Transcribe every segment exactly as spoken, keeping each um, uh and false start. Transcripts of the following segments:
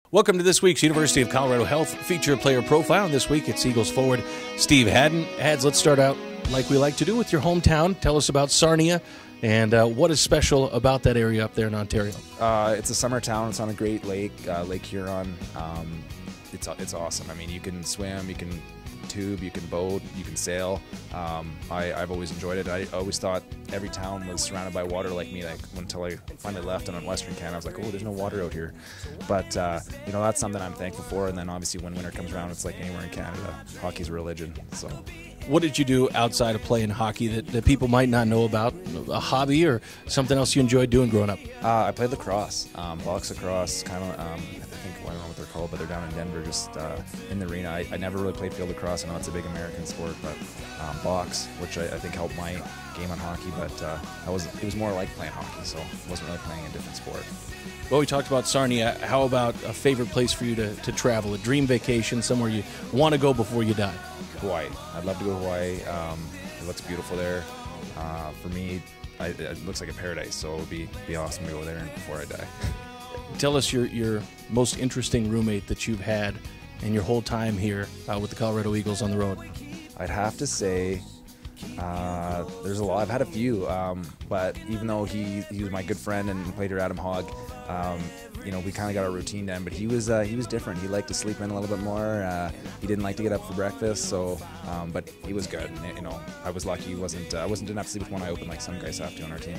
Welcome to this week's University of Colorado Health Feature Player Profile. And this week it's Eagles forward Steve Hadden. Hads, let's start out like we like to do with your hometown. Tell us about Sarnia and uh, what is special about that area up there in Ontario. Uh, it's a summer town. It's on a great lake, uh, Lake Huron. Um, it's it's awesome. I mean, you can swim, you can tube, you can boat, you can sail. Um, I, I've always enjoyed it. I always thought every town was surrounded by water like me, like until I finally left and on Western Canada, I was like, oh, there's no water out here. But, uh, you know, that's something I'm thankful for. And then obviously when winter comes around, it's like anywhere in Canada, hockey's a religion. So, what did you do outside of playing hockey that, that people might not know about? A hobby or something else you enjoyed doing growing up? Uh, I played lacrosse, um, box lacrosse, kind of, um, I think, well, I don't know what they're called, but they're down in Denver, just uh, in the arena. I, I never really played field lacrosse. I know it's a big American sport, but um, box, which I, I think helped my game on hockey, but uh, I was, it was more like playing hockey, so I wasn't really playing a different sport. Well, we talked about Sarnia. How about a favorite place for you to, to travel, a dream vacation, somewhere you want to go before you die? Hawaii. I'd love to go to Hawaii. Um, it looks beautiful there. Uh, for me, I, it looks like a paradise, so it would be, be awesome to go there before I die. Tell us your, your most interesting roommate that you've had in your whole time here uh, with the Colorado Eagles on the road. I'd have to say uh, there's a lot. I've had a few, um, but even though he, he was my good friend and played here, Adam Hogg, um, you know, we kind of got our routine down, but he was uh, he was different. He liked to sleep in a little bit more. Uh, he didn't like to get up for breakfast, so um, but he was good. And, you know, I was lucky. He wasn't uh, I wasn't didn't have to sleep with one eye open like some guys have to on our team.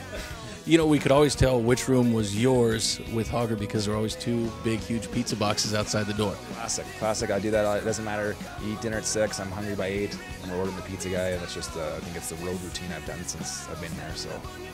You know, we could always tell which room was yours with Hogger because there are always two big, huge pizza boxes outside the door. Classic, classic. I do that. It doesn't matter. You eat dinner at six. I'm hungry by eight. I'm ordering the pizza guy, and it's just uh, I think it's the road routine I've done since I've been there. So.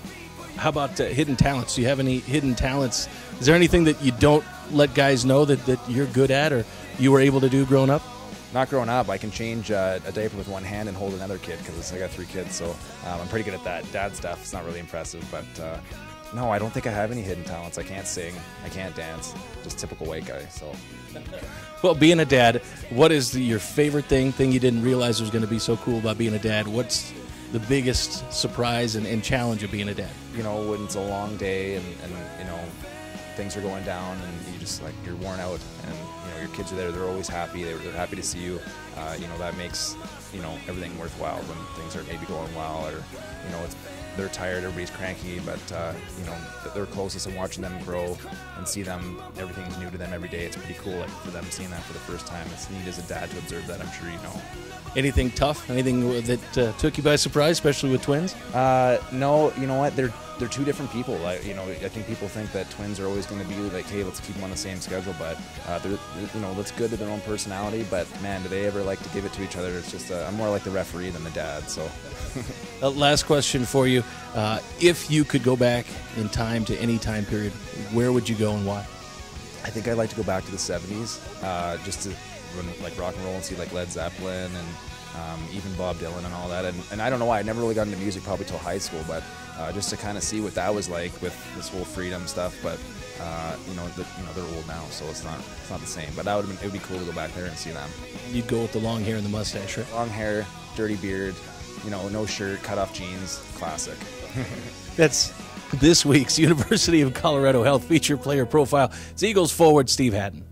How about uh, hidden talents? Do you have any hidden talents? Is there anything that you don't let guys know that, that you're good at or you were able to do growing up? Not growing up. I can change uh, a diaper with one hand and hold another kid because I got three kids, so um, I'm pretty good at that. Dad stuff is not really impressive, but uh, no, I don't think I have any hidden talents. I can't sing. I can't dance. Just typical white guy. So. Well, being a dad, what is the, your favorite thing, thing you didn't realize was going to be so cool about being a dad? What's the biggest surprise and, and challenge of being a dad? You know, when it's a long day and, and you know, things are going down and you just like you're worn out and you know your kids are there, they're always happy, they're, they're happy to see you. Uh, you know, that makes you know everything worthwhile when things are maybe going well or you know it's they're tired, everybody's cranky, but uh, you know they're closest and watching them grow and see them, everything's new to them every day. It's pretty cool like for them seeing that for the first time. It's neat as a dad to observe that, I'm sure you know. Anything tough? Anything that uh, took you by surprise, especially with twins? Uh, no, you know what? They're they're two different people. I, you know, I think people think that twins are always going to be like, hey, let's keep them on the same schedule. But uh, they're, you know, that's good to their own personality. But man, do they ever like to give it to each other? It's just uh, I'm more like the referee than the dad. So. uh, last question for you: uh, if you could go back in time to any time period, where would you go and why? I think I'd like to go back to the seventies, uh, just to run, like rock and roll and see like Led Zeppelin and um, even Bob Dylan and all that. And, and I don't know why I never really got into music probably till high school, but uh, just to kind of see what that was like with this whole freedom stuff. But uh, you know, the, you know they're old now, so it's not it's not the same. But that would it would be cool to go back there and see them. You'd go with the long hair and the mustache, right? Long hair, dirty beard, you know, no shirt, cut off jeans, classic. That's this week's University of Colorado Health Feature Player Profile. It's Eagles forward Steve Hadden.